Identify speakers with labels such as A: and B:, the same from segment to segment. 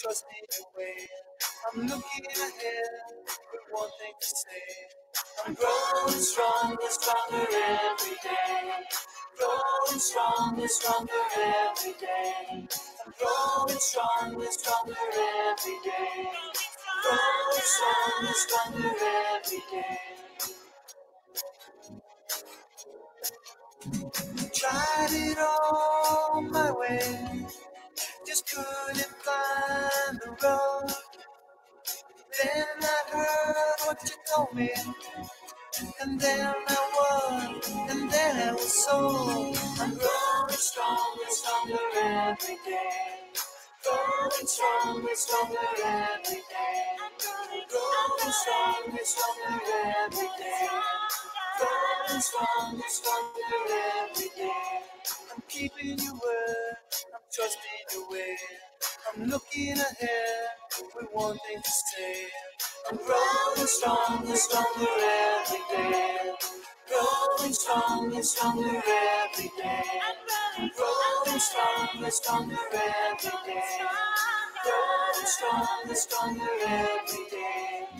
A: trusting your way. I'm looking ahead with one thing to say. I'm growing stronger, stronger every day. Growing stronger, stronger every day. I'm growing stronger, stronger every day. Growing stronger, stronger every day. Tried it all my way, just couldn't find the road. Then I heard what you told me, and then I was sold. I'm growing stronger, stronger every day. Growing stronger, stronger every day. Growing stronger, stronger every day. Growing stronger, stronger every day. I'm keeping your word, I'm trusting your way. I'm looking ahead with one thing to say. I'm growing stronger, stronger every day. Growing stronger, stronger every day. Growing stronger, stronger every day. Growing stronger, stronger every day.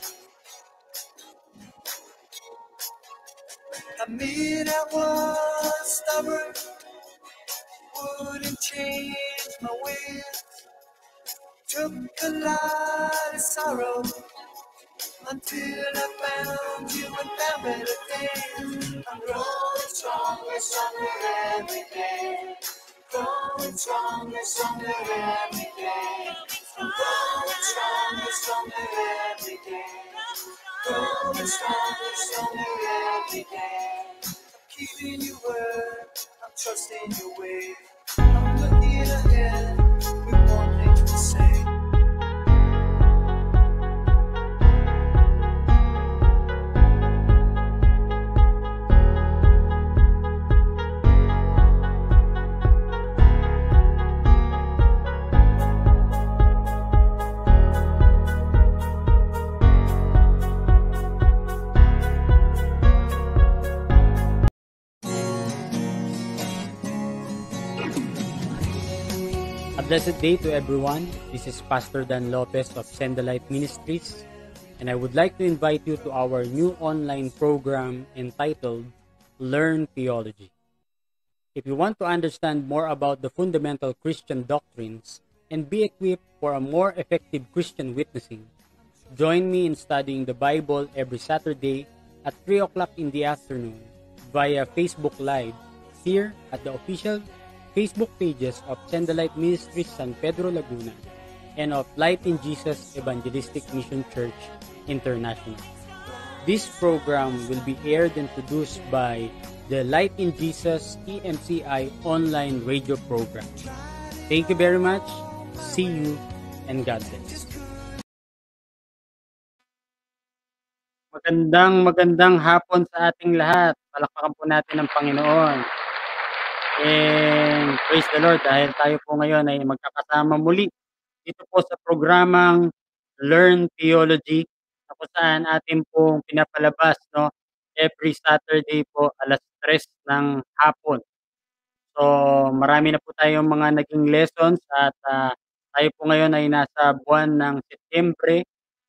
A: Admit I was stubborn, wouldn't change my ways. Took a lot of sorrow until I found you and found better days. I'm growing stronger, stronger every day. Growing stronger, stronger every day. I'm growing stronger, stronger every day. Growing stronger, stronger every day. I'm keeping your word, I'm trusting your way. I'm looking ahead with one thing to say.
B: A blessed day to everyone. This is Pastor Dan Lopez of Send the Light Ministries, and I would like to invite you to our new online program entitled Learn Theology. If you want to understand more about the fundamental Christian doctrines and be equipped for a more effective Christian witnessing, join me in studying the Bible every Saturday at 3 o'clock in the afternoon via Facebook Live here at the official Facebook pages of Send the Light Ministries San Pedro Laguna and of Light in Jesus Evangelistic Mission Church International. This program will be aired and produced by the Light in Jesus EMCI online radio program. Thank you very much. See you and God bless. Magandang hapon sa ating lahat. Palakpakan po natin ang Panginoon. And praise the Lord dahil tayo po ngayon ay magkakasama muli dito po sa programang Learn Theology na kung saan atin pong pinapalabas every Saturday po alas 3 ng hapon. So marami na po tayong mga naging lessons at tayo po ngayon ay nasa buwan ng Setyembre,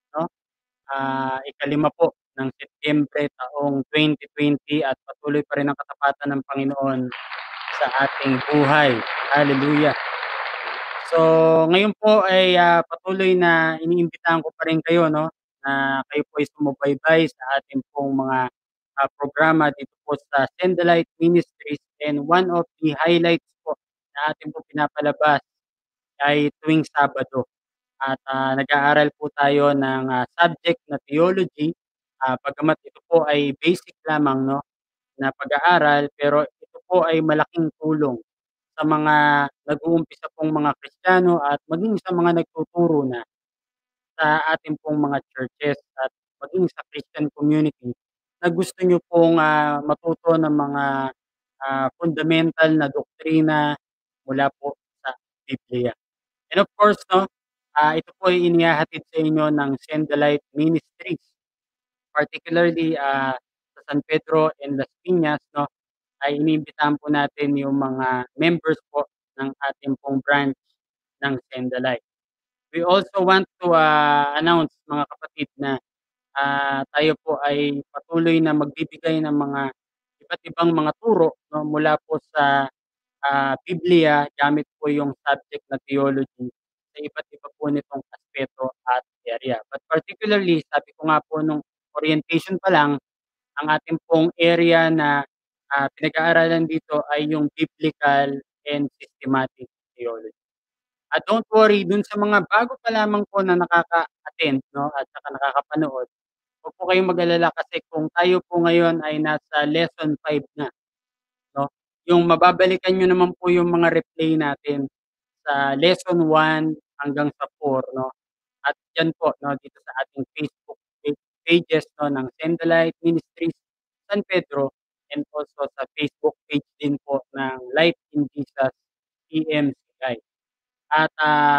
B: ikalima po ng Setyembre taong 2020 at patuloy pa rin ang katapatan ng Panginoon sa ating buhay. Hallelujah. So, ngayon po ay patuloy na iniimbitahan ko pa rin kayo na kayo po ay sumubaybay sa ating pong mga programa dito po sa Send the Light Ministries, and one of the highlights po na ating po pinapalabas ay tuwing Sabado. At nag-aaral po tayo ng subject na theology, pagkamat ito po ay basic lamang na pag-aaral, pero ito po ay malaking tulong sa mga nag-uumpisa pong mga Kristiyano at maging sa mga nagtuturo na sa ating pong mga churches at maging sa Christian community na gusto nyo pong matuto ng mga fundamental na doktrina mula po sa Biblia. And of course, ito po ay inihahatid sa inyo ng Send the Light Ministries, particularly sa San Pedro and Las Piñas, ay iniimbitahan po natin yung mga members po ng ating pong branch ng Send the Light. We also want to, announce mga kapatid na, tayo po ay patuloy na magbibigay ng mga iba't ibang mga turo 'no, mula po sa, Biblia gamit po yung subject na theology sa iba't iba po nitong aspeto at area. But particularly, sabi ko nga po nung orientation pa lang, ang ating pong area na, pinag-aaralan dito ay yung biblical and systematic theology. At don't worry dun sa mga bago pa lamang po na nakaka-attend 'no, at saka nakakapanood, huwag po kayong mag-alala kasi kung tayo po ngayon ay nasa lesson 5 na 'no, yung mababalikan niyo naman po yung mga replay natin sa lesson 1 hanggang sa 4 'no, at diyan po 'no, dito sa ating Facebook pages 'no, ng Sendalite Ministries San Pedro, and also sa Facebook page din po ng Life in Jesus PMCI. At,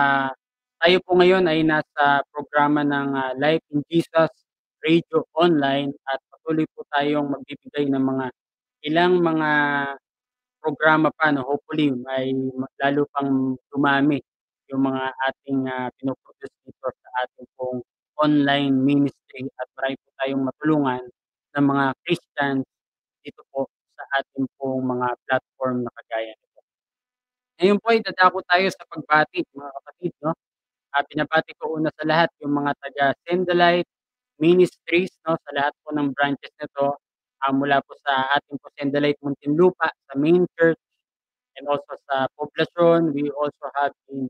B: tayo po ngayon ay nasa programa ng, Life in Jesus Radio Online, at patuloy po tayong magbibigay ng mga ilang mga programa pa 'no, hopefully ay lalo pang dumami yung mga ating, pino-produce dito sa ating pong online ministry, at marami po tayong matulungan ng mga Christians dito po sa ating pong mga platform na kagaya nito. Ngayon po ay dadako tayo sa pagbati mga kapatid 'no. Binabati ko una sa lahat yung mga taga Sendalite Ministries 'no, sa lahat po ng branches nito, mula po sa ating po Sendalite Muntinlupa, sa main church, and also sa Poblacion. We also have in,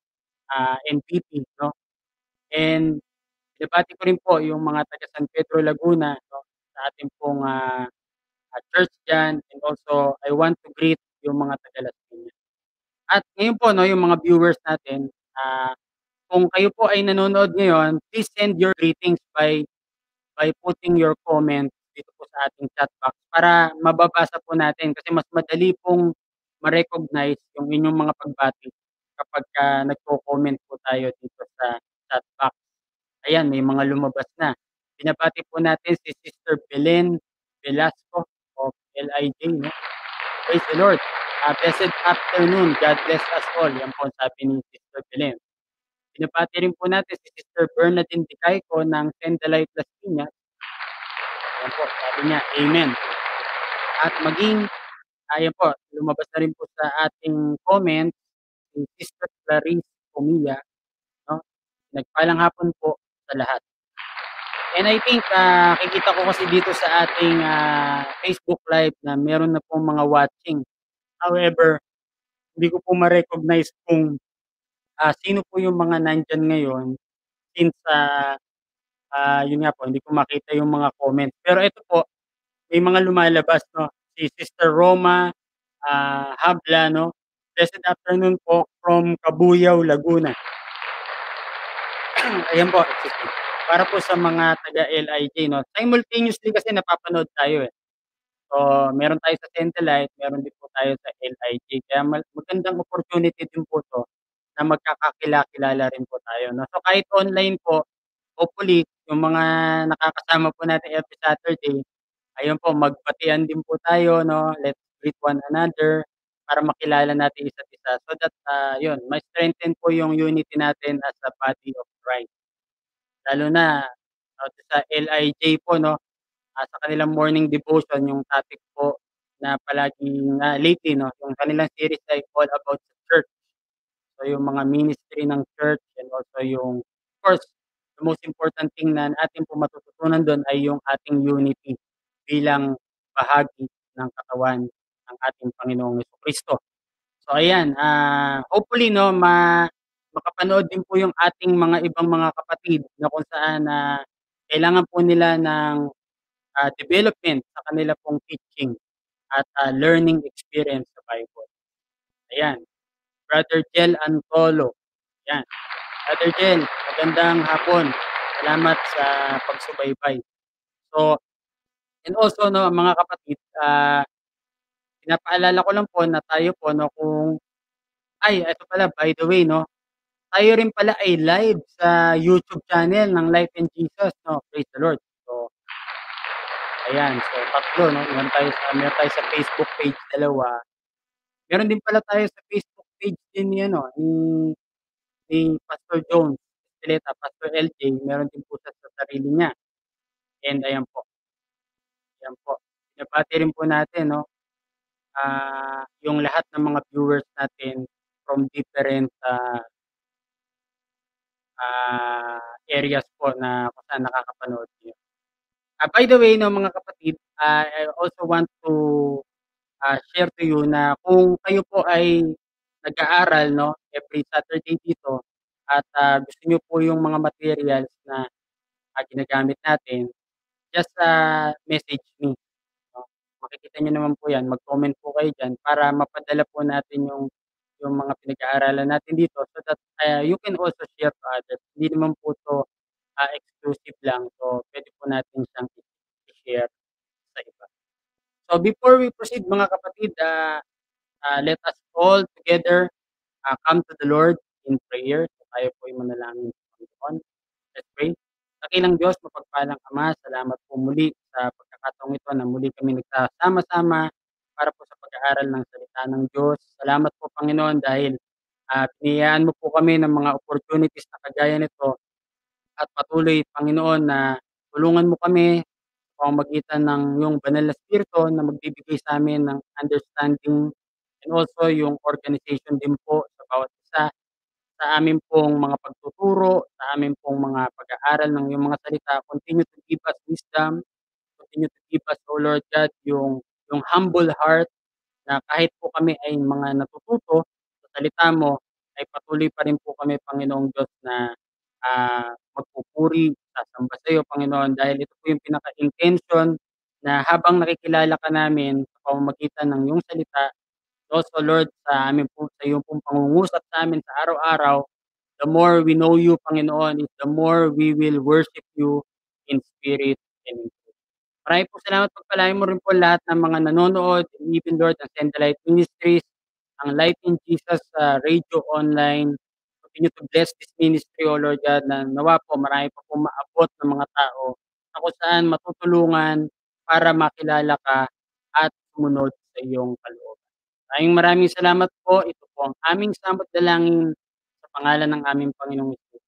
B: NPP 'no, and binabati ko rin po yung mga taga San Pedro Laguna 'no, sa ating pong, church diyan, and also I want to greet yung mga taga Las Piñas. At ngayon po 'no, yung mga viewers natin, kung kayo po ay nanonood ngayon, please send your greetings by putting your comment dito po sa ating chat box para mababasa po natin, kasi mas madali pong ma-recognize yung inyong mga pagbati kapagka nagko-comment po tayo dito sa chat box. Ayan, may mga lumabas na. Binabati po natin si Sister Belen Velasco of LIJ 'no. Praise the Lord. Blessed afternoon. God bless us all. Yan po ang sabi ni Sister Belen. Binabati rin po natin si Sister Bernadine Dicayco ng Sendalite Las Piñas. Ayan po, sabi niya, amen. At maging, ayan po, lumabas na rin po sa ating comment si Sister Clarice Comilla, no? Nagpalang hapon po sa lahat. And I think, nakikita ko kasi dito sa ating Facebook Live na meron na pong mga watching. However, hindi ko po ma-recognize kung sino po yung mga nandyan ngayon, since yun nga po, hindi ko makita yung mga comments. Pero ito po, may mga lumalabas 'no, si Sister Roma, Habla 'no, "Blessed afternoon po from Cabuyao, Laguna." Ayan po, excuse me. Para po sa mga taga-LIJ 'no, simultaneously kasi napapanood tayo, eh. So, meron tayo sa Centelite, meron din po tayo sa LIJ, kaya magandang opportunity din po 'to na magkakakilala rin po tayo 'no. So, kahit online po, hopefully yung mga nakakasama po natin every Saturday, ayun po, magbatian din po tayo 'no, let's greet one another para makilala natin isa't isa, so that, yun, ma-strengthen po yung unity natin as a body of Christ. Lalo na, sa LIJ po 'no, sa kanilang morning devotion yung topic po na palaging, lately 'no, yung kanilang series ay all about the church. So yung mga ministry ng church, and also yung of course, the most important thing na atin po matututunan dun ay yung ating unity bilang bahagi ng katawan ng ating Panginoong Jesucristo. So ayan, hopefully 'no, makapanood din po yung ating mga ibang mga kapatid na kung saan, kailangan po nila ng, development sa kanila pong teaching at, learning experience sa Bible. Ayan, Brother Jel Antolo, yan. Brother Jel, magandang hapon. Salamat sa pagsubaybay. So, and also 'no, mga kapatid, pinapaalala ko lang po na tayo po 'no, ay eto pala, by the way 'no, tayo rin pala ay live sa YouTube channel ng Life in Jesus 'no, praise the Lord. So, ayan, so tatlo 'no, meron tayo sa Facebook page, dalawa. Meron din pala tayo sa Facebook page din ni ano, ni Pastor Jones. Archuleta, Pastor LJ, meron din po siya sa sarili niya. And ayan po. Binabati rin po natin 'no, yung lahat ng mga viewers natin from different, areas po na kung saan nakakapanood niyo. By the way 'no mga kapatid, I also want to, share to you na kung kayo po ay nag-aaral 'no, every Saturday dito at, gusto niyo po yung mga materials na, ginagamit natin, just, message me 'no. Makikita niyo naman po 'yan, mag-comment po kayo diyan para mapadala po natin yung mga pinag-aaralan natin dito so that, you can also share to others. Hindi naman po 'to, exclusive lang. So, puwede po natin siyang i-share sa iba. So, before we proceed mga kapatid, let us all together, come to the Lord in prayer. So, tayo po ay manalangin sa Panginoon. Let's pray. Dakilang Diyos, mapagpalang Ama, salamat po muli sa pagkakataong ito na muli kami nagsasama-sama para po sa pag-aaral ng salita ng Diyos. Salamat po Panginoon dahil biniyayaan mo po kami ng mga opportunities na kagaya nito at patuloy Panginoon na tulungan mo kami sa pamamagitan ng iyong banal na spirito na magbibigay sa amin ng understanding and also yung organization din po sa bawat isa sa amin pong mga pagtuturo, sa amin pong mga pag-aaral ng iyong mga salita. Continue to give us wisdom, continue to give us, O Lord God, yung humble heart na kahit po kami ay mga natututo sa salita mo, ay patuloy pa rin po kami, Panginoong Diyos, na magpupuri, sasamba sa iyo, Panginoon, dahil ito po yung pinaka-intention na habang nakikilala ka namin sa pamamagitan ng iyong salita, also Lord, sa amin po, sa iyong pong pangungusap sa amin sa araw-araw, the more we know you, Panginoon, is the more we will worship you in spirit and in truth. Maraming po salamat. Pagpalain mo rin po lahat ng mga nanonood, and even Lord, ng Send the Light Ministries, ang Light in Jesus Radio Online. Continue to bless this ministry, O Lord God, na nawa po marami pa po maabot ng mga tao na kung saan matutulungan para makilala ka at sumunod sa iyong kalooban. Maraming salamat po. Ito po ang aming samot dalangin sa pangalan ng aming Panginoong Hesus.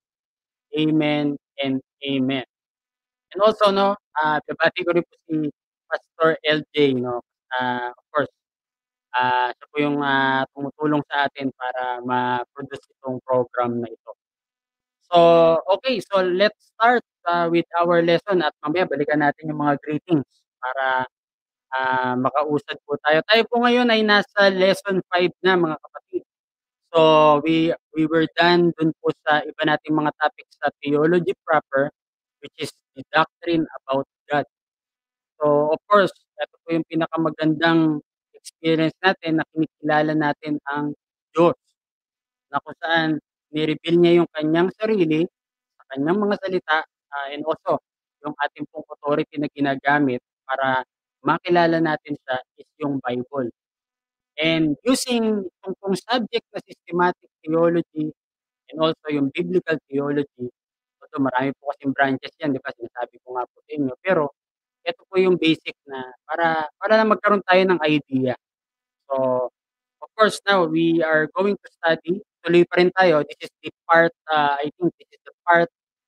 B: Amen and amen. And also 'no, binabati ko rin po si Pastor LJ 'no, of course, siya po yung, tumutulong sa atin para ma-produce itong program na ito. So, okay, so let's start, with our lesson at mamaya balikan natin yung mga greetings para, makausad po tayo. Tayo po ngayon ay nasa lesson 5 na mga kapatid. So, we were done dun po sa iba nating mga topics sa theology proper, which is the doctrine about God. So, of course, ito po yung pinakamagandang experience natin na kinikilala natin ang Diyos, na kung saan ni-reveal niya yung kanyang sarili sa kanyang mga salita, and also yung ating pong authority na ginagamit para makilala natin siya is yung Bible. And using itong pong subject na systematic theology and also yung biblical theology, although marami po kasing branches yan, 'di ba, sinasabi ko nga po sa inyo, pero ito po yung basic na para lang magkaroon tayo ng idea. So, of course now we are going to study, tuloy pa rin tayo. This is the part, I think this is the part,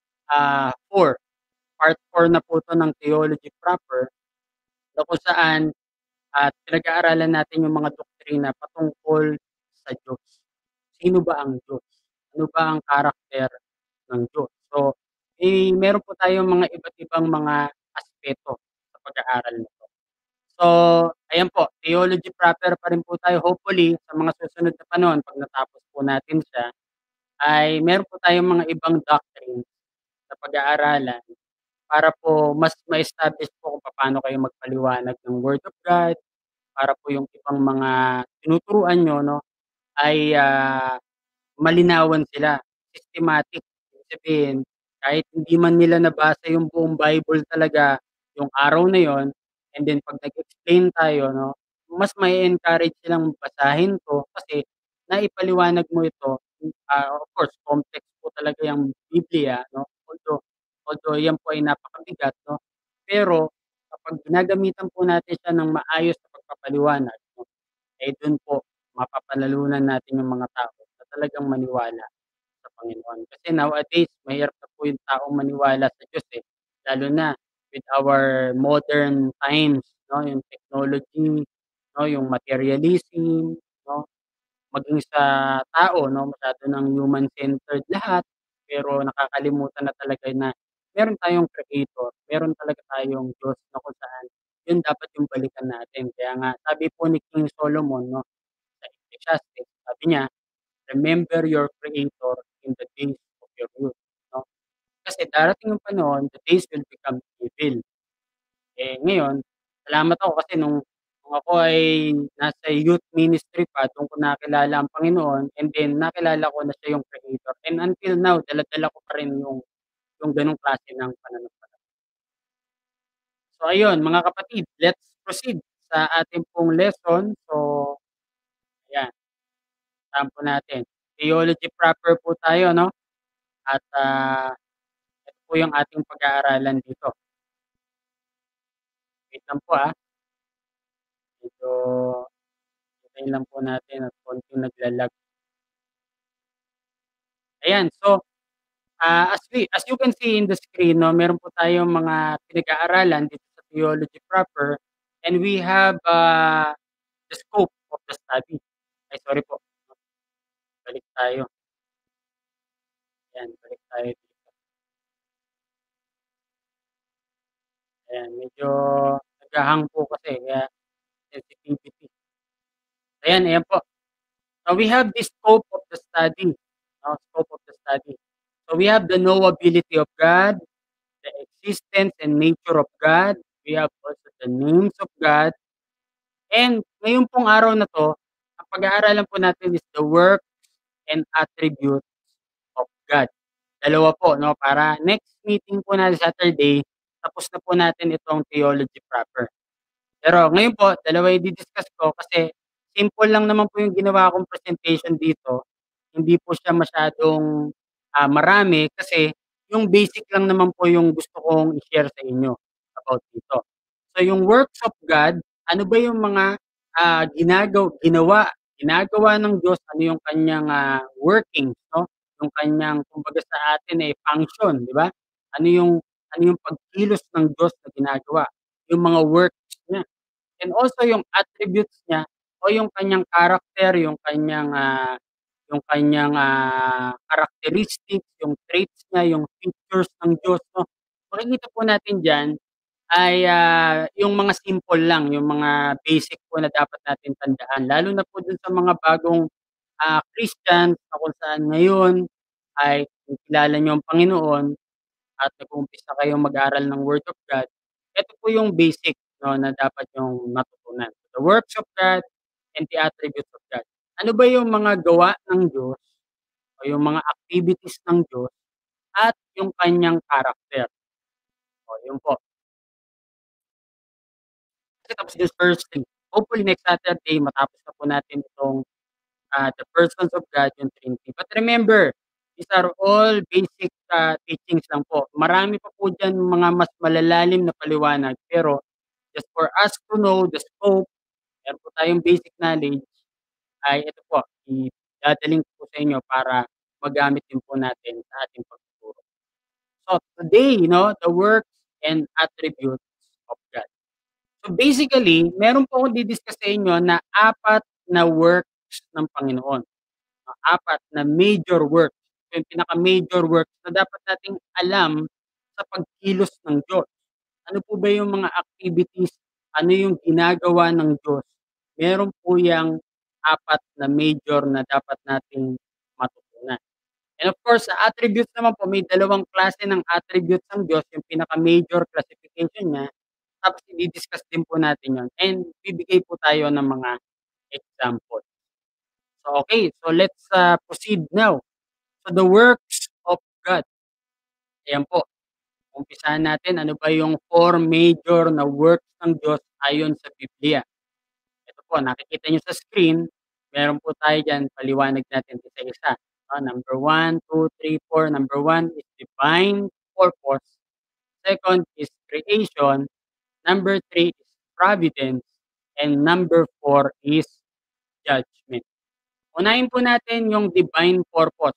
B: 4. Part 4 na po 'to ng theology proper na kung saan at pinag-aaralan natin yung mga doktrina patungkol sa Diyos. Sino ba ang Diyos? Ano ba ang karakter ng Diyos? So, meron po tayong mga iba't ibang mga aspeto sa pag-aaral nito. So, ayan po, theology proper pa rin po tayo. Hopefully, sa mga susunod na panahon, pag natapos po natin siya, ay meron po tayong mga ibang doctrines sa pag-aaralan para po mas ma-establish po kung paano kayo magpaliwanag ng Word of God, para po yung ibang mga tinuturuan niyo 'no, ay, malinawan sila, systematic. Ibig sabihin, kahit hindi man nila nabasa yung buong Bible talaga yung araw na yon, and then 'pag nag-explain tayo 'no, mas ma-e-encourage silang basahin 'to kasi naipaliwanag mo ito. Of course complex po talaga yang Biblia 'no, although yan po ay napakabigat 'no, pero kapag ginagamitan po natin siya ng maayos na pagpapaliwanag 'no, eh, dun po mapapanalunan natin yung mga tao na talagang maniwala sa Panginoon. Kasi nowadays mahirap na po yung taong maniwala sa Diyos, eh, lalo na with our modern times 'no, yung technology 'no, yung materialism 'no, maging sa tao 'no, masyado ng human-centered lahat, pero nakakalimutan na talaga na meron tayong creator, meron talaga tayong Diyos na kung saan yun dapat yung balikan natin. Kaya nga sabi po ni King Solomon 'no, sa Ecclesiastes, sabi niya, "Remember your creator in the days of your youth." 'No, kasi darating yung panahon, the days will become evil. Eh, ngayon, salamat ako kasi nung ako ay nasa youth ministry pa, dun ko nakilala ang Panginoon and then nakilala ko na siya yung creator and until now dala-dala ko pa rin yung ganong klase ng pananampalataya. So ayun mga kapatid, let's proceed sa ating pong lesson. So ayan, saan po natin, theology proper po tayo 'no, at, ito po yung ating pag-aaralan dito. Wait lang po, medyo hintayin lang po natin at konting nagla-lag. Ayan, so as you can see in the screen 'no, meron po tayong mga pinag-aaralan dito sa theology proper and we have, the scope of the study. Ay sorry po, balik tayo. Ayan, balik tayo dito. Ayan, medyo nagha-hang po kasi kaya sensitivity. Ayan po. So we have the scope of the study, scope of the study. So we have the knowability of God, the existence and nature of God. We have also the names of God. And ngayon pong araw na 'to, ang pag-aaralan po natin is the works and attributes of God. Dalawa po 'no, para next meeting po natin Saturday, tapos na po natin itong theology proper. Pero ngayon po, dalawa yung di-discuss ko kasi simple lang naman po yung ginawa kong presentation dito. Hindi po siya masyadong, marami kasi yung basic lang naman po yung gusto kong i-share sa inyo about dito. So yung works of God, ano ba yung mga, ginagawa ng Diyos, ano yung kanyang, workings 'no, yung kanyang kumbaga sa atin, function, 'di ba? Ano yung ano yung pagkilos ng Diyos na ginagawa, yung mga works niya. And also yung attributes niya o yung kanyang character, yung kanyang characteristics, yung traits niya, yung features ng Diyos 'no. Makikita po natin diyan ay, yung mga simple lang, yung mga basic po na dapat natin tandaan. Lalo na po dun sa mga bagong, Christians na kung saan ngayon ay kinikilala niyo ang Panginoon at nag-uumpisa kayong mag-aral ng Word of God, ito po yung basic 'no, na dapat niyong matutunan. The works of God and the attributes of God. Ano ba yung mga gawa ng Diyos o yung mga activities ng Diyos at yung kanyang character. O yun po. Kasi tapos yung Thursday. Hopefully next Saturday matapos na po natin itong, the persons of God, yung Trinity. But remember, these are all basic, teachings lang po. Marami pa po diyan mga mas malalalim na paliwanag, pero just for us to know the scope, meron po tayong basic knowledge, ay ito po, idadalhin ko po sa inyo para magamit din po natin sa ating pagtuturo. So today, the works and attributes of God. So basically, meron po akong di-discuss sa inyo na 4 na works ng Panginoon. 4 na major works. Yung pinaka-major works na dapat nating alam sa pagkilos ng Diyos. Ano po ba yung mga activities, ano yung ginagawa ng Diyos? Meron po yang 4 na major na dapat nating matutunan. And of course, sa attributes naman po, may dalawang klase ng attributes ng Diyos, yung pinaka-major classification niya, tapos i-di-discuss din po natin yun and bibigay po tayo ng mga example. So, okay, so let's, proceed now. So, the works of God. Ayan po, umpisahan natin, ano ba yung 4 major na works ng Diyos ayon sa Biblia. Ito po, nakikita niyo sa screen, meron po tayo diyan, paliwanag natin isa-isa. Number 1, 2, 3, 4. Number 1 is divine purpose. Second is creation. Number 3 is providence. And number 4 is judgment. Unahin po natin yung divine purpose.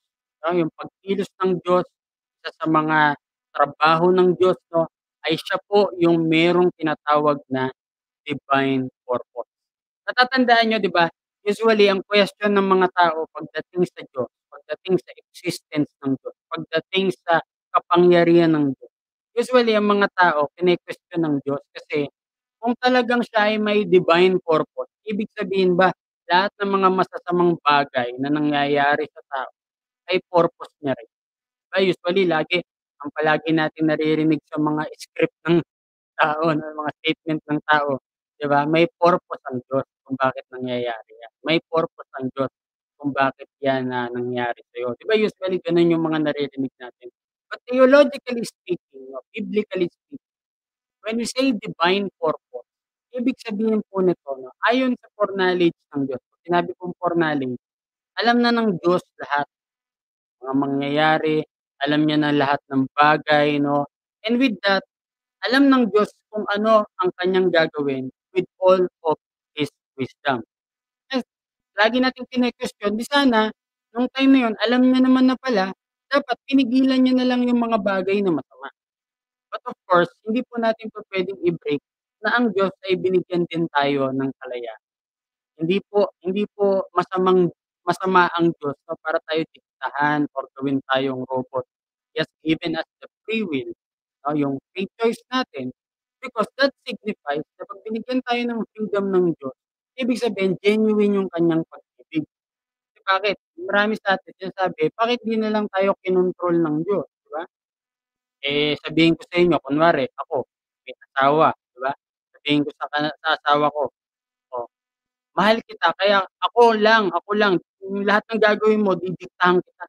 B: yung pagkilos ng Diyos, isa sa mga trabaho ng Diyos 'no, ay siya po yung merong tinatawag na divine purpose. Natatandaan niyo 'di ba, usually ang question ng mga tao pagdating sa Diyos, pagdating sa existence ng Diyos, pagdating sa kapangyarihan ng Diyos, usually ang mga tao kine-question ng Diyos kasi kung talagang siya ay may divine purpose, ibig sabihin ba lahat ng mga masasamang bagay na nangyayari sa tao ay purpose niya rin? 'Di ba usually lagi ang palagi nating naririnig sa mga script ng tao 'no, mga statement ng tao, 'di ba? May purpose ang Diyos kung bakit nangyayari 'yan. May purpose ang Diyos kung bakit 'yan na nangyari sa'yo. 'Di ba usually gano'n yung mga naririnig natin. But theologically speaking, no, biblically speaking, when we say divine purpose, ibig sabihin po nito 'no, ayon sa foreknowledge ng Diyos, pag sinabi kong foreknowledge, alam na ng Diyos lahat, mga mangyayari, alam niya na lahat ng bagay 'no, and with that alam ng Diyos kung ano ang kanyang gagawin with all of His wisdom. Yes, lagi nating kine-question, 'di sana nung time na yun alam niya naman na pala, dapat pinigilan niya na lang yung mga bagay na masama. But of course, hindi po natin pupuwedeng i-break na ang Diyos ay binigyan din tayo ng kalayaan. Hindi po masama ang Diyos 'no, para tayo diktahan or gawin tayong robot. He has given us the free will, 'no, yung free choice natin because that signifies na 'pag binigyan tayo ng freedom ng Diyos, ibig sabihin genuine yung kanyang pag-ibig. Kasi bakit? Marami sa atin sinasabi, bakit 'di na lang tayo kinontrol ng Diyos, 'di ba? Sabihin ko sa inyo kunwari ako, may asawa, 'di ba? Sabihin ko sa asawa ko, "Oh, mahal kita kaya ako lang, yung lahat ng gagawin mo didiktahan kita."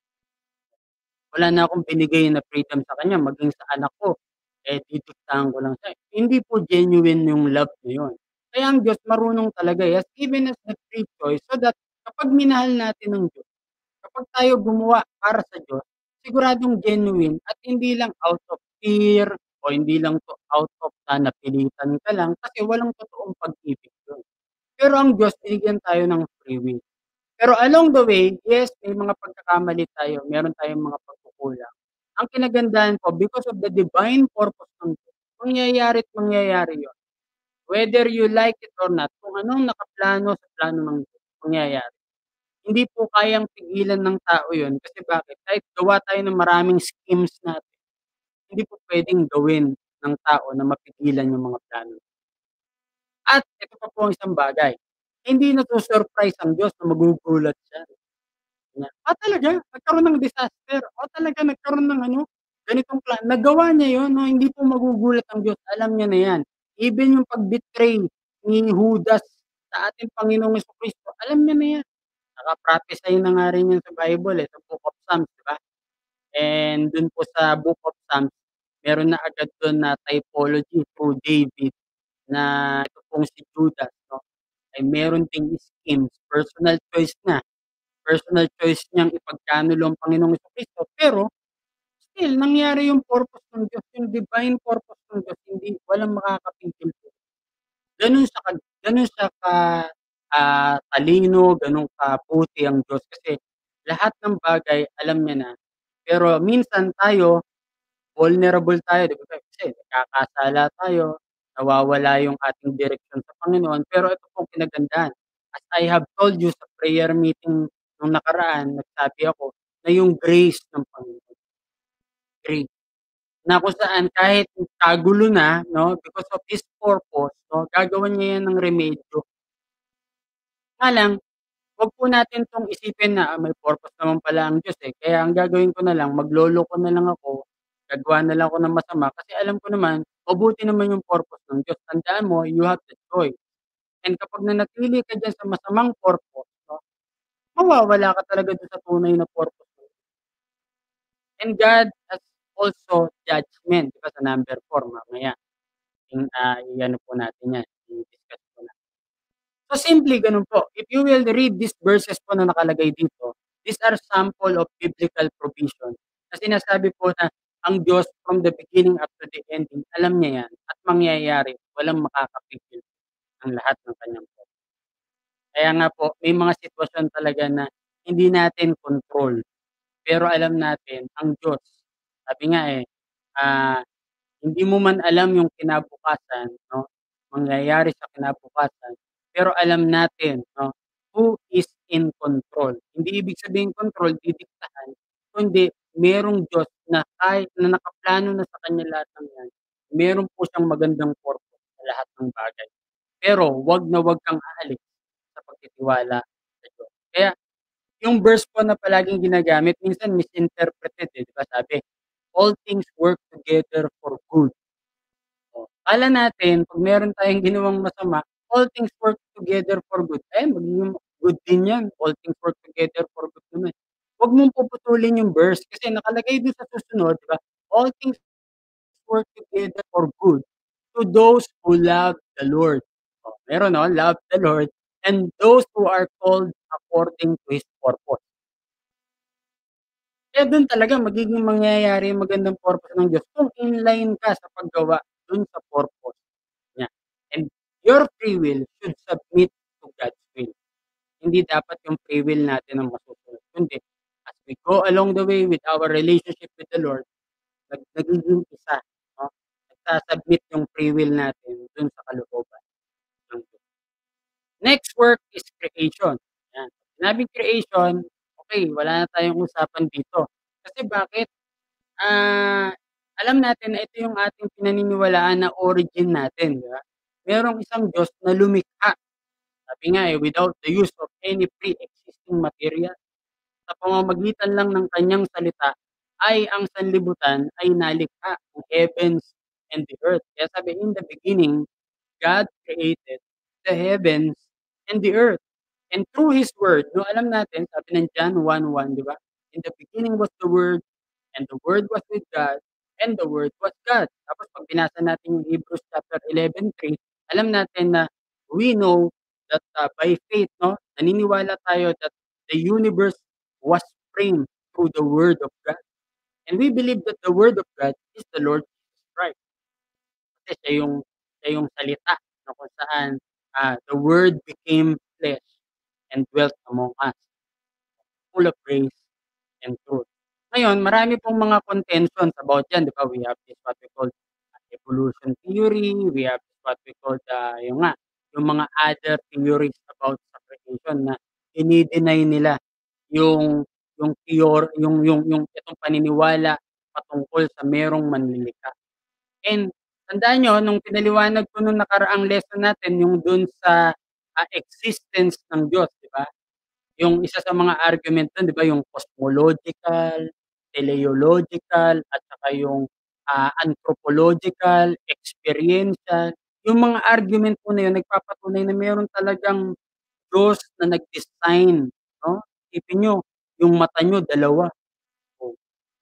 B: Wala na akong binigay na freedom sa kanya maging sa anak ko, didiktahan ko lang siya. Hindi po genuine yung love na yun. Kaya ang Diyos marunong talaga, he has given us the free choice so that kapag minahal natin ng Diyos, kapag tayo gumawa para sa Diyos, siguradong genuine at hindi lang out of fear o hindi lang out of napilitan ka lang kasi walang totoong pag-ibig dun. Pero ang Diyos binigyan tayo ng free will. Pero along the way, yes, may mga pagkakamali tayo, meron tayong mga pagkukulang. Ang kinagandahan po, because of the divine purpose ng Diyos, mangyayari't mangyayari yun. Whether you like it or not, kung anong nakaplano sa plano ng Diyos, mangyayari. Hindi po kayang pigilan ng tao yun kasi bakit? Kahit gawa tayo ng maraming schemes natin, hindi po pwedeng gawin ng tao na mapigilan yung mga plano. At ito pa po ang isang bagay, hindi nasu-surprise ang Diyos na magugulat siya. Talaga? Nagkaroon ng disaster? Talaga nagkaroon ng ganitong nagawa niya yun 'no, hindi po magugulat ang Diyos, alam niya na yan. Even yung pag-betray ni Judas sa ating Panginoong Jesucristo, alam niya na yan. Naka-prophesy na nga rin yan sa Bible, sa Book of Psalms, 'di ba? And dun po sa Book of Psalms, meron na agad dun na typology through David na ito pong si Judas 'no, ay meron ding schemes, personal choice niyang ipagkanulo ang Panginoong Jesucristo, pero still nangyari yung purpose ng Diyos, yung divine purpose ng Diyos, hindi walang makakapigil po. Gano'n siya gano'n siya talino, gano'n kabuti ang Diyos kasi lahat ng bagay alam niya na. Pero minsan tayo, vulnerable tayo, 'di ba? Kasi nagkakasala tayo, nawawala yung ating direksyon sa Panginoon, pero ito pong kinagandahan, as I have told you sa prayer meeting nung nakaraan, nagsabi ako na yung grace ng Panginoon, grace, na kung saan kahit kagulo na 'no, because of His purpose 'no, gagawan niya yan ng remedyo. Nga lang, 'wag po natin 'tong isipin na, may purpose naman pala ang Diyos, kaya ang gagawin ko na lang magloloko na lang ako, gagawa na lang ako ng masama kasi alam ko naman mabuti naman yung purpose ng Diyos. Tandaan mo, you have the choice, and kapag nanatili ka diyan sa masamang purpose 'no, mawawala ka talaga dun sa tunay na purpose mo. And God has also judgment, 'di ba sa number 4 mamaya, i-ano po natin 'yan, i-discuss po natin. So simply gano'n po, if you will read these verses po na nakalagay dito, these are sample of biblical provision na sinasabi po na ang Diyos from the beginning up to the ending, alam niya 'yan at mangyayari, walang makakapigil ang lahat ng kanyang plano. Kaya nga po may mga sitwasyon talaga na hindi natin control. Pero alam natin ang Diyos, sabi nga, ah, hindi mo man alam yung kinabukasan 'no, mangyayari sa kinabukasan, pero alam natin 'no, who is in control. Hindi ibig sabihin control didiktahan, kundi merong Diyos na kahit na nakaplano na sa kanya lahat ng 'yan, meron po siyang magandang purpose sa lahat ng bagay. Pero 'wag na 'wag kang aalis sa pagtitiwala sa Diyos. Kaya yung verse po na palaging ginagamit minsan misinterpreted, 'di ba sabi, "All things work together for good." Oh, akala natin 'pag meron tayong ginawang masama, all things work together for good, magiging good din 'yan, all things work together for good naman. Huwag mong puputulin yung verse kasi nakalagay dun sa susunod, 'di ba, all things work together for good to those who love the Lord. Oh, meron 'no, love the Lord and those who are called according to His purpose. Kaya dun talaga magiging mangyayari yung magandang purpose ng Diyos kung in-line ka sa paggawa dun sa purpose niya. And your free will should submit to God's will. Hindi dapat yung free will natin ang masusunod, kundi as we go along the way with our relationship with the Lord, nagiging isa, 'no? Nagsa-submit yung free will natin dun sa kalooban ng Diyos. Next work is creation. Yan. Sinabing creation, okay, wala na tayong usapan dito. Kasi bakit? Ah, alam natin na ito yung ating pinaniniwalaan na origin natin, di ba? Merong isang Diyos na lumikha. Sabi nga without the use of any pre-existing material, sa pamamagitan lang ng kanyang salita, ay ang sanlibutan ay nalikha, ang heavens and the earth. Kaya sabi, in the beginning, God created the heavens and the earth. And through His word, no, alam natin, sabi ng John 1:1, di ba? In the beginning was the Word, and the Word was with God, and the Word was God. Tapos pag binasa natin yung Hebrews chapter 11:3, alam natin na we know that by faith, no, naniniwala tayo that the universe was framed through the Word of God. And we believe that the Word of God is the Lord Jesus Christ. Kasi siya yung salita na kung saan the Word became flesh and dwelt among us, full of grace and truth. Ngayon, marami pong mga contentions about yan, di ba? We have this what we call evolution theory, we have this what we call yung mga other theories about sa creation na ini-deny nila yung yung itong paniniwala patungkol sa merong manlilikha. And tandaan niyo nung pinaliwanag ko nung nakaraang lesson natin yung dun sa existence ng Diyos, di ba? Yung isa sa mga argument dun 'di ba yung cosmological, teleological, at saka yung, anthropological, experiential. Yung mga argument po na yun nagpapatunay na meron talagang Diyos na nag-design 'no. Isipin niyo yung mata niyo dalawa, oh,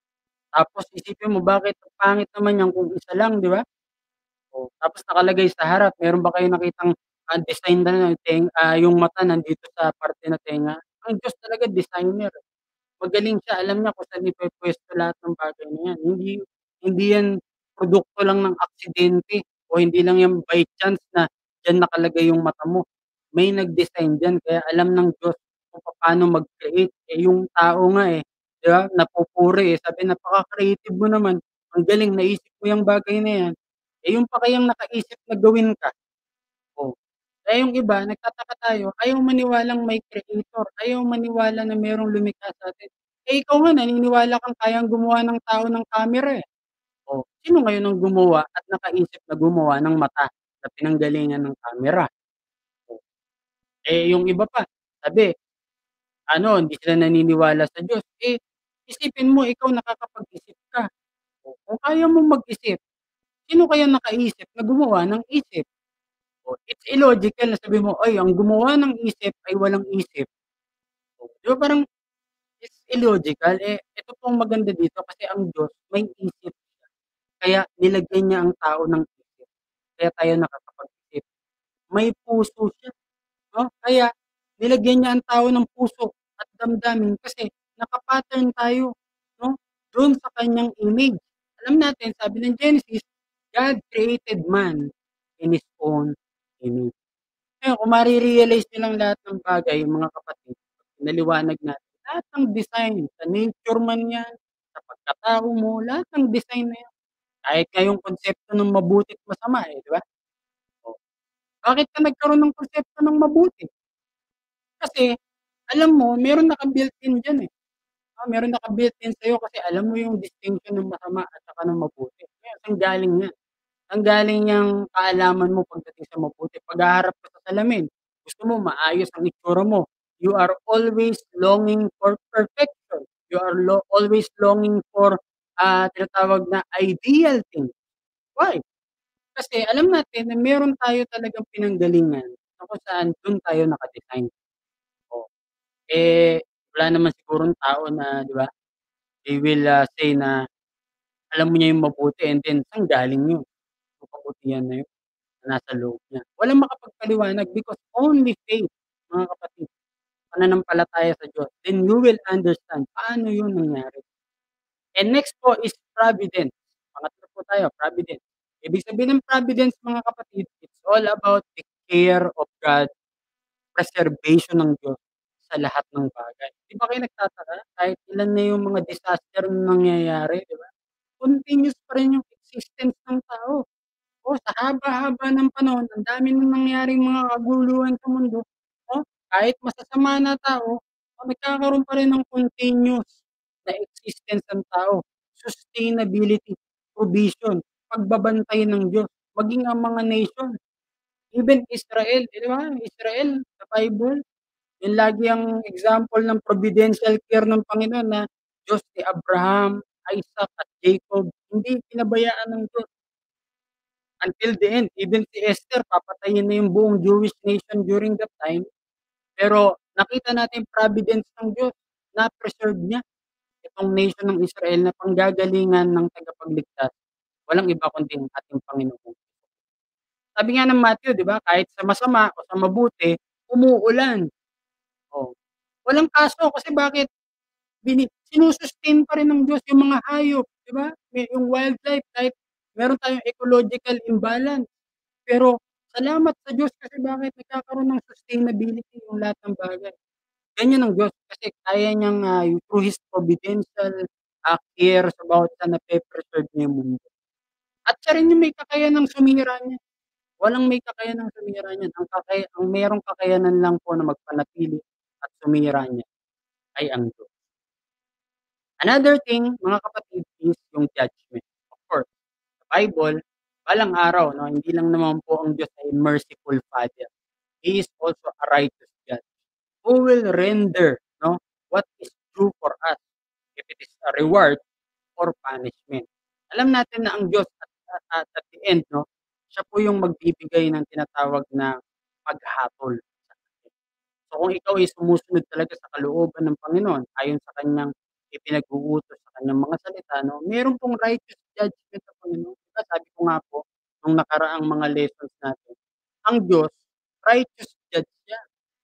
B: tapos isipin mo bakit ang pangit naman niyan kung isa lang 'di ba? Oh, tapos nakalagay sa harap, meron ba kayong nakitang, design na yung mata nandito sa parte na tenga? Ang Diyos talaga designer, magaling siya, alam niya kung saan ipupuwesto lahat ng bagay na yan. Hindi hindi yan produkto lang ng aksidente o hindi lang yan by chance na diyan nakalagay yung mata mo. May nag-design diyan kaya alam ng Diyos kung papaano mag-create. Yung tao nga, 'di ba, napupuri, sabi, "Napaka-creative mo naman, ang galing naisip mo yang bagay na yan." Yung pa kayang nakaisip na gawin ka, oh. Kaya yung iba nagtataka tayo, ayaw maniwalang may creator, ayaw maniwala na merong lumikha sa'tin. Ikaw nga naniniwala kang kayang gumawa ng tao ng kamera, Oh, sino ngayon ang gumawa at nakaisip na gumawa ng mata na pinanggalingan ng kamera? Oh, yung iba pa, sabi hindi sila naniniwala sa Diyos. Isipin mo ikaw nakakapag-isip ka, kung kaya mong mag-isip, sino kayang nakaisip na gumawa ng isip? Oh, it's illogical na sabihin mo, "Ay, ang gumawa ng isip ay walang isip." Oh, 'di ba parang it's illogical. Ito pong maganda dito kasi ang Diyos may isip siya, kaya nilagyan niya ang tao ng isip, kaya tayo nakakapag-isip. May puso siya, 'no, kaya nilagyan niya ang tao ng puso at damdamin kasi naka-pattern tayo, 'no, dun sa kanyang image. Alam natin sabi ng Genesis, God created man in His own image. Ngayon kung mare-realize niyo lang lahat ng bagay mga kapatid, pinaliwanag natin, lahat ng design, sa nature man 'yan, sa pagkatao mo, lahat ng design na 'yan. Kahit nga yung konsepto ng mabuti at masama, eh, 'di ba? Oh, bakit ka nagkaroon ng konsepto ng mabuti? Kasi alam mo meron naka-built-in diyan, eh. Meron naka-built-in sa'yo kasi alam mo yung distinction ng masama at saka ng mabuti. Kaya saan galing 'yan? Saan galing yang kaalaman mo pagdating sa mabuti? 'Pag haharap ka sa salamin, gusto mo maayos ang itsura mo. You are always longing for perfection. You are always longing for, tinatawag na ideal thing. Why? Kasi alam natin na meron tayo talagang pinanggalingan na kung saan dun tayo naka-design. Oh, eh, wala naman sigurong tao na 'di ba, they will, say na alam mo niya yung mabuti and then saan galing yun, yung kabutihan na yun na nasa loob niya. Walang makapagpaliwanag because only faith, mga kapatid, pananampalataya sa Diyos, then you will understand paano yun nangyari. And next po is providence. Pangatlo po tayo, providence. Ibig sabihin ng providence, mga kapatid, it's all about the care of God, preservation ng Diyos sa lahat ng bagay. Di ba kayo nagtataka? Kahit ilan na yung mga disaster na nangyayari, di ba? Continuous pa rin yung existence ng tao. O sa haba-haba ng panahon, ang dami nang nangyaring mga kaguluhan sa mundo. O kahit masasama na tao, nagkakaroon pa rin ng continuous na existence ang tao. Sustainability, provision, pagbabantay ng Diyos, maging ang mga nation. Even Israel, di ba? Israel, sa Bible, yun lagi ang example ng providential care ng Panginoon na Diyos ni Abraham, Isaac at Jacob. Hindi pinabayaan ng Diyos until the end. Even si Esther, papatayin na yung buong Jewish nation during that time. Pero nakita natin providence ng Diyos na preserve niya itong nation ng Israel na panggagalingan ng tagapagligtas. Walang iba kundi ang ating Panginoon. Sabi nga ng Matthew, di ba, kahit sa masama o sa mabuti, umuulan. Oh. Walang kaso kasi bakit sinusustain pa rin ng Diyos yung mga hayop, di ba? Yung wildlife, kahit meron tayong ecological imbalance. Pero salamat sa Diyos kasi bakit nagkakaroon ng sustainability yung lahat ng bagay. Ganyan ang Diyos kasi kaya niyang through His providential cares about sa nape-preserve niya yung mundo. At siya rin yung may kakayanang sumira niya. Walang may kakayanang sumira niyan. Ang merong kakayanan lang po na magpanatili at sumira niya ay ang Diyos. Another thing, mga kapatid, is yung judgment. Of course, sa Bible, balang araw, no, hindi lang naman po ang Diyos ay merciful Father. He is also a righteous judge who will render, no, what is due for us, if it is a reward or punishment. Alam natin na ang Diyos at the end, no, siya po yung magbibigay ng tinatawag na paghatol sa atin. So kung ikaw ay sumusunod talaga sa kalooban ng Panginoon ayon sa kanyang ipinag-uutos sa kanyang mga salita, no, meron pong righteous judgment sa Panginoon. Diba, sabi ko nga po nung nakaraang mga lessons natin, ang Diyos righteous judge siya.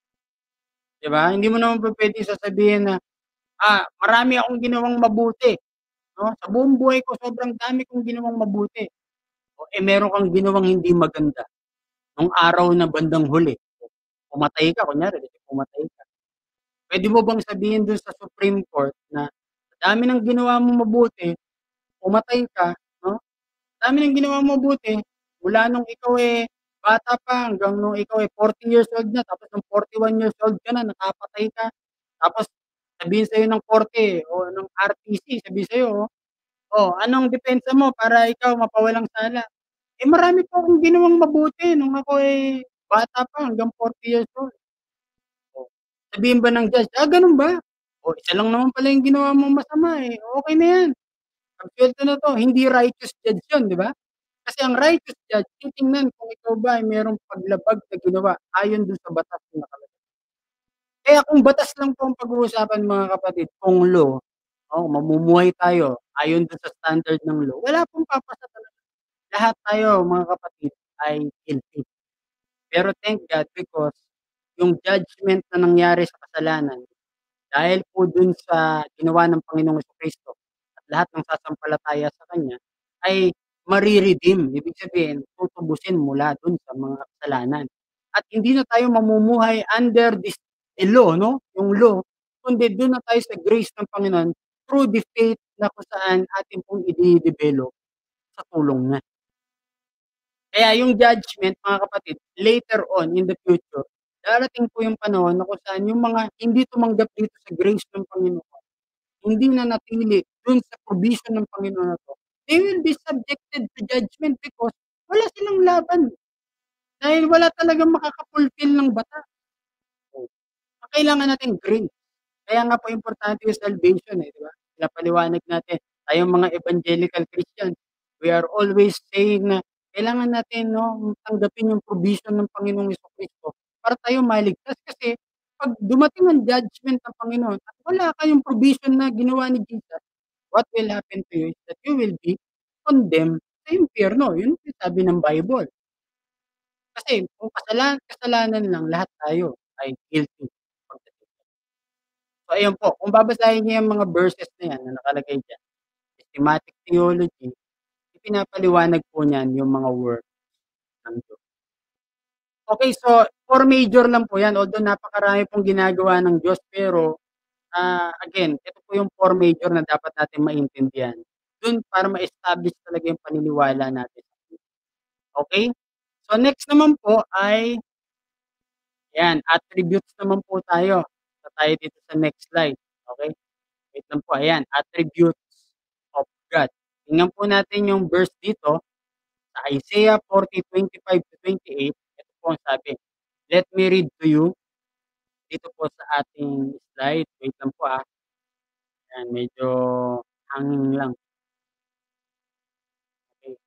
B: 'Di ba? Hindi mo naman pupuwedeng sasabihin na, marami akong ginawang mabuti, 'no? Sa buong buhay ko sobrang dami kong ginawang mabuti. Meron kang ginawang hindi maganda nung araw na bandang huli. Pumatay ka, kunyari pumatay ka. Puwede mo bang sabihin dun sa Supreme Court na sa dami ng ginawa mong mabuti, pumatay ka, 'no? Dami ng ginawa mong mabuti mula nung ikaw, bata pa hanggang nung ikaw, 40 years old na tapos nung 41 years old ka na nakapatay ka. Tapos sabihin sa'yo ng korte o ng RTC, sabihin sa'yo, anong depensa mo para ikaw mapawalang sala? Marami po akong ginawang mabuti nung ako, bata pa hanggang 40 years old. Oh, sabihin ba ng judge, ganun ba? Isa lang naman pala yung ginawa mong masama, okey na yan. Absuelto na 'to. Hindi righteous judge yun, 'di ba? Kasi ang righteous judge titingnan kung ikaw ba ay merong paglabag na ginawa ayon dun sa batas na nakalagay. Kaya kung batas lang po ang pag-uusapan, mga kapatid, kung law, mamumuhay tayo ayon dun sa standard ng law, wala pong papasa talaga. Lahat tayo, mga kapatid, ay guilty. Pero thank God because yung judgment na nangyari sa kasalanan, dahil po dun sa ginawa ng Panginoong Jesucristo at lahat ng sasampalataya sa Kanya, ay mare-redeem. Ibig sabihin, tutubusin mula dun sa mga kasalanan. At hindi na tayo mamumuhay under this law, no? Yung law, kundi doon na tayo sa grace ng Panginoon through the faith na kung saan atin pong i-de-develop sa tulong niya. Kaya yung judgment, mga kapatid, later on in the future, darating po yung panahon na kung saan yung mga hindi tumanggap dito sa grace ng Panginoon, hindi nanatili dun sa provision ng Panginoon na 'to, they will be subjected to judgment because wala silang laban. Dahil wala talagang makaka-fulfill ng batas. Oh, ang kailangan natin grace. Kaya nga po importante yung salvation, di ba? Pinapaliwanag natin, tayong mga evangelical Christians, we are always saying na kailangan natin 'no, tanggapin yung provision ng Panginoong Jesucristo para tayo maligtas. Kasi 'pag dumating ang judgment ng Panginoon at wala kayong provision na ginawa ni Jesus, what will happen to you is that you will be condemned sa impyerno. Yun yung sabi ng Bible. Kasi kung kasalanan lang, lahat tayo ay guilty pagdating. So ayun po, kung babasahin niyo yung mga verses na yan na nakalagay diyan, systematic theology, ipinapaliwanag po niyan yung mga words ng Diyos. Okay, so 4 major lang po yan, although napakarami pong ginagawa ng Diyos, pero again, ito po yung 4 major na dapat natin maintindihan. Dun para ma-establish talaga yung paniniwala natin. Okay? So next naman po ay yan, attributes naman po tayo. So tayo dito sa next slide. Okay? Wait lang po, ayan, attributes of God. Tingnan po natin yung verse dito sa Isaiah 40:25 to 28. Ito po ang sabi. Let me read to you dito po sa ating slide. Wait lang po Ayan, medyo hangin lang. Okay.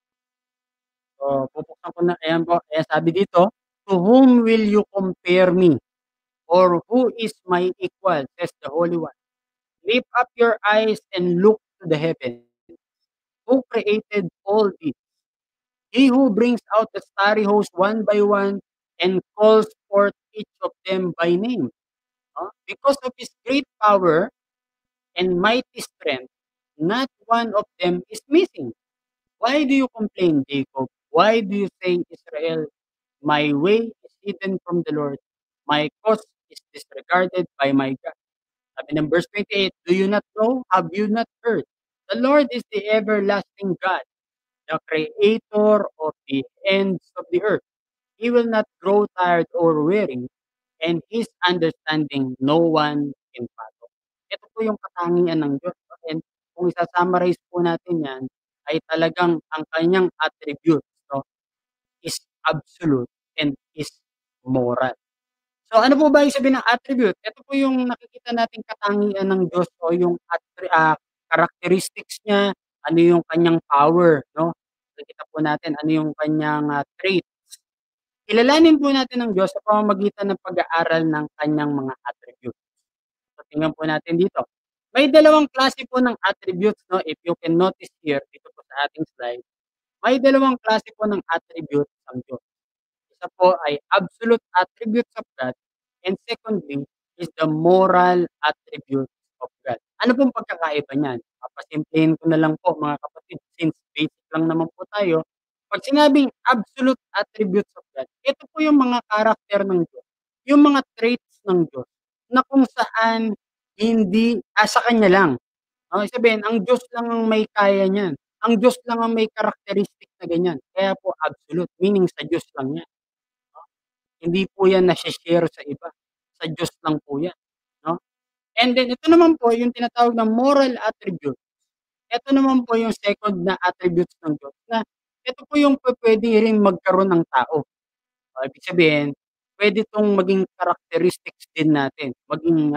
B: So, pupuksan ko na. Ayan po. Ayan, sabi dito, to whom will you compare me? Or who is my equal? Says the Holy One. Lift up your eyes and look to the heavens. Who created all this? He who brings out the starry host one by one and calls forth each of them by name. Because of his great power and mighty strength, not one of them is missing. Why do you complain, Jacob? Why do you say, Israel, my way is hidden from the Lord, my cause is disregarded by my God? Sabi ng verse 28, do you not know? Have you not heard? The Lord is the everlasting God, the creator of the ends of the earth. He will not grow tired or weary, and his understanding no one can fathom. Ito po yung katangian ng Diyos. And kung isa-summarize po natin yan, ay talagang ang kanyang attributes is absolute and is moral. So ano po ba yung sabihin ng attribute? Ito po yung nakikita nating katangian ng Diyos o yung characteristics niya, ano yung kanyang power, no? Nakikita po natin ano yung kanyang traits. Kilalanin po natin ang Diyos sa pamamagitan ng pag-aaral ng kanyang mga attributes. So tingnan po natin dito. May dalawang klase po ng attributes, no? If you can notice here, dito po sa ating slide, may dalawang klase po ng attributes ng Diyos. Isa po ay absolute attributes of God, and secondly is the moral attributes of God. Ano pong pagkakaiba niyan? Papasimplihin ko na lang po mga kapatid, since basic lang naman po tayo. Pag sinabing absolute attributes of God, ito po yung mga karakter ng Diyos, yung mga traits ng Diyos na kung saan hindi sa kanya lang. Sabihin, ang Diyos lang ang may kaya niyan. Ang Diyos lang ang may characteristic na ganyan. Kaya po absolute, meaning sa Diyos lang yan. Hindi po yan nasi-share sa iba. Sa Diyos lang po yan. No? And then, ito naman po yung tinatawag na moral attribute. Ito naman po yung second na attributes ng Diyos na ito po yung pwede rin magkaroon ng tao. Ibig sabihin, pwede itong maging characteristics din natin, maging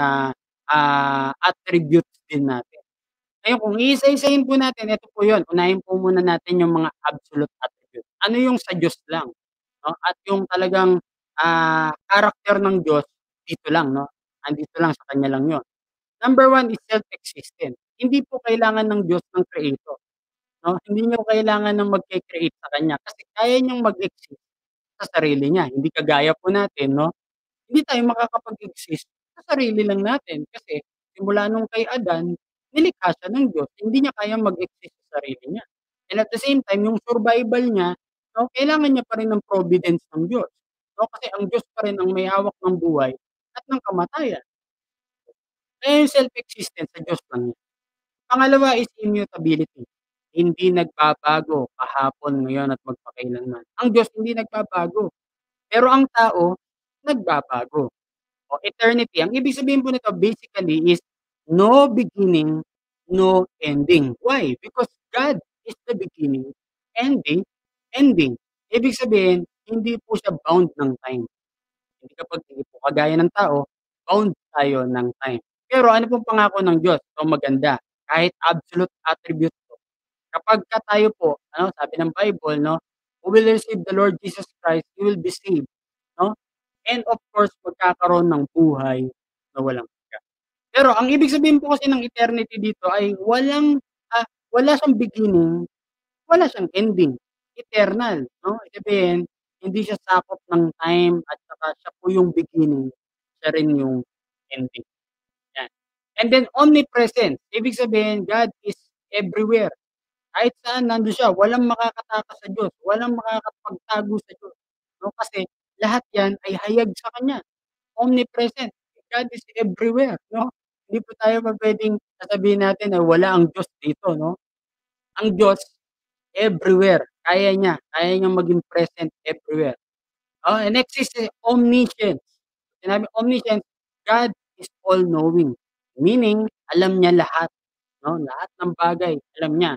B: attributes din natin. Ngayon, kung iisa-isahin po natin, ito po yun. Unahin po muna natin yung mga absolute attributes. Ano yung sa Diyos lang? No? At yung talagang character ng Diyos, dito lang. No? Andito lang, sa Kanya lang yun. Number 1 is self-existent. Hindi po kailangan ng Diyos ng creator. No? Hindi niya po kailangan ng mag-create sa Kanya kasi kaya niyang mag-exist sa sarili niya. Hindi kagaya po natin, no? Hindi tayo makakapag-exist sa sarili lang natin kasi simula nung kay Adan, nilikha siya ng Diyos. Hindi niya kayang mag-exist sa sarili niya. And at the same time, yung survival niya, no, kailangan niya pa rin ng providence ng Diyos. No? Kasi ang Diyos pa rin ang may hawak ng buhay at ng kamatayan. Kaya yung self-existent sa Diyos lang yan. Pangalawa is immutability. Hindi nagbabago kahapon, ngayon at magpakailanman. Ang Diyos hindi nagbabago, pero ang tao nagbabago. O eternity, ang ibig sabihin po nito basically is no beginning, no ending. Why? Because God is the beginning and the ending. Ibig sabihin, hindi po siya bound ng time. Hindi po kagaya ng tao, bound tayo ng time. Pero ano pong pangako ng Diyos? Ito maganda. Kahit absolute attribute po. Kapag ka tayo po, ano, sabi ng Bible, no, who will receive the Lord Jesus Christ, you will be saved. No? And of course, magkakaroon ng buhay na walang hanggan. Pero ang ibig sabihin po kasi ng eternity dito ay wala siyang beginning, wala siyang ending. Eternal, no? Ibig sabihin, hindi siya sakop ng time at saka siya po yung beginning, siya rin yung ending. Yan. And then omnipresent, ibig sabihin God is everywhere. Kahit saan nandun siya, walang makakatakas sa Diyos, walang makakapagtago sa Diyos. No? Kasi lahat yan ay hayag sa Kanya. Omnipresent. God is everywhere, no? Hindi po tayo pupuwedeng sasabihin natin na wala ang Diyos dito, no? Ang Diyos everywhere. Kaya niyang maging present everywhere. Oh, and next is omniscience. Sinabi omniscience, God is all-knowing. Meaning, alam niya lahat, no? Lahat ng bagay, alam niya.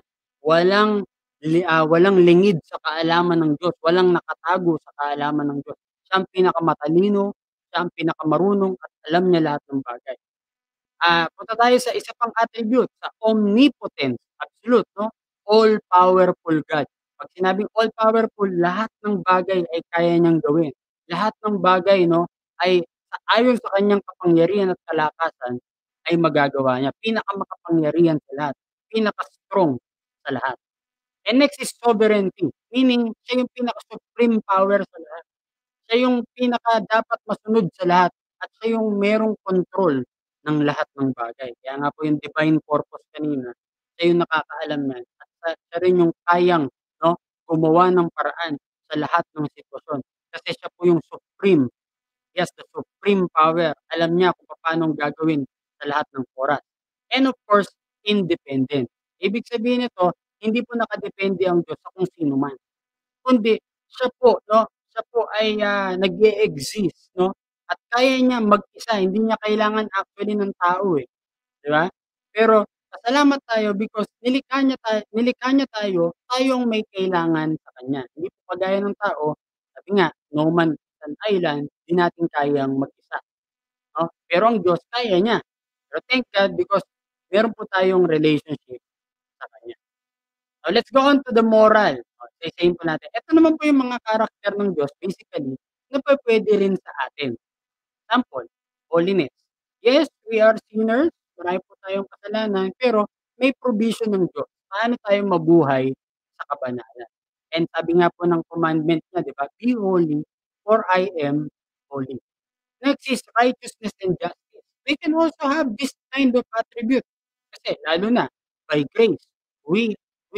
B: Walang lingid sa kaalaman ng Diyos, walang nakatago sa kaalaman ng Diyos. Siya ang pinakamatalino, siya ang pinakamarunong at alam niya lahat ng bagay. Punta tayo sa isa pang attribute, sa omnipotence, absolute, no? All-powerful God. Pag sinabing all-powerful, lahat ng bagay ay kaya niyang gawin. Lahat ng bagay, no, ay ayon sa kanyang kapangyarihan at kalakasan ay magagawa niya. Pinakamakapangyarihan sa lahat, pinaka-strong sa lahat. And next is sovereignty, meaning siya yung pinaka-supreme power sa lahat. Siya yung pinaka dapat masunod sa lahat at siya yung merong control ng lahat ng bagay. Kaya nga po yung divine purpose kanina, siya yung nakakaalam niyan at siya rin yung kayang, no, gumawa ng paraan sa lahat ng sitwasyon. Kasi siya po yung supreme. He has the supreme power. Alam niya kung paano gagawin sa lahat ng oras. And of course, independent. Ibig sabihin nito, hindi po nakadepende ang Diyos sa kung sino man. Kundi siya po, no, siya po ay nag-e-exist, no? At kaya niya mag-isa, hindi niya kailangan actually ng tao eh, 'di ba? Pero pasalamat tayo because nilikha niya tayo, tayong may kailangan sa kanya. Hindi po kagaya ng tao, sabi nga, no man is an island, di natin kayang mag-isa, no? Pero ang Diyos kaya niya. Pero thank God because meron po tayong relationship sa kanya. Now, let's go on to the moral. Isa-isahin po natin. Ito naman po yung mga karakter ng Diyos basically na pupuwede rin sa atin. Example, holiness. Yes, we are sinners, marami po tayong kasalanan, pero may provision ng Diyos. Paano tayo mabuhay sa kabanalan? And sabi nga po ng commandment niya, di ba? Be holy, for I am holy. Next is righteousness and justice. We can also have this kind of attribute. Kasi lalo na by grace, we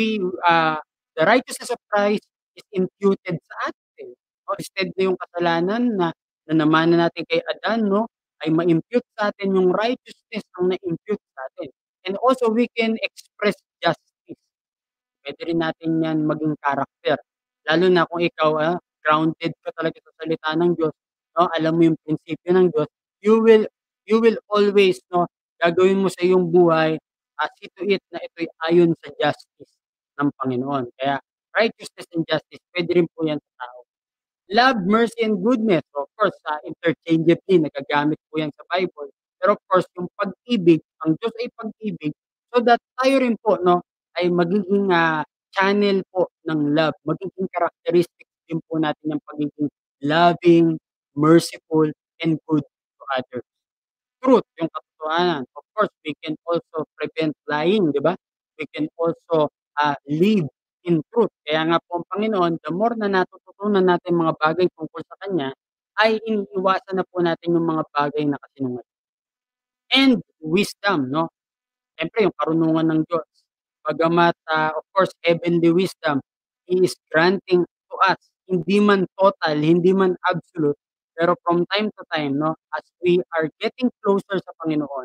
B: the righteousness of Christ is imputed sa atin. No? Instead na yung kasalanan na namanan natin kay Adan, no, ay ma-impute sa atin yung righteousness ang na-impute sa atin. And also we can express justice. Puwede rin natin 'yan maging character. Lalo na kung ikaw, grounded ka talaga sa salita ng Diyos, 'no, alam mo yung prinsipyo ng Diyos, you will you will always, 'no, gagawin mo sa iyong buhay, see to it na ito'y ayon sa justice ng Panginoon. Kaya righteousness and justice puwede rin po 'yan sa tao. Love, mercy, and goodness. Of course, interchangeably nagagamit po 'yan sa Bible. Pero of course, yung pag-ibig, ang Diyos ay pag-ibig, so that tayo rin po, 'no, ay magiging, channel po ng love. Magiging characteristics din po natin yung pagiging loving, merciful, and good to others. Truth, yung katotohanan. Of course, we can also prevent lying, 'di ba? We can also, live in truth. Kaya nga po ang Panginoon, the more na natututunan natin mga bagay tungkol sa Kanya, ay iniiwasan na po natin yung mga bagay na kasinungalingan. And wisdom, 'no? Siyempre yung karunungan ng Diyos. Bagamat, of course, heavenly wisdom, He is granting to us, hindi man total, hindi man absolute, pero from time to time, 'no, as we are getting closer sa Panginoon,